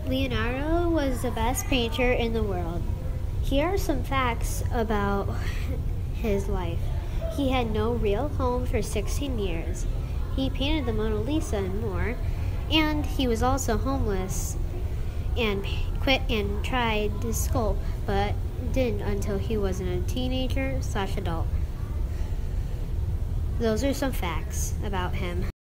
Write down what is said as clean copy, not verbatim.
Leonardo was the best painter in the world. Here are some facts about his life. He had no real home for 16 years. He painted the Mona Lisa and more, and he was also homeless and quit and tried to sculpt, but didn't until he was a teenager/adult. Those are some facts about him.